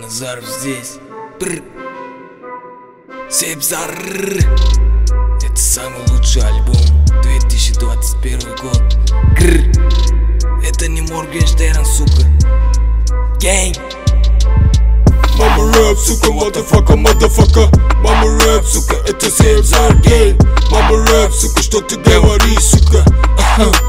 Annazarov здесь. SEBZAR. Это самый лучший альбом 2021 год. Это не Моргенштерн, сука. Гэнг. Мамбл Реп, сука, мадафака. Мамбл Реп, сука, это SEBZAR гей. Мамбл Реп, сука, что ты говоришь, сука?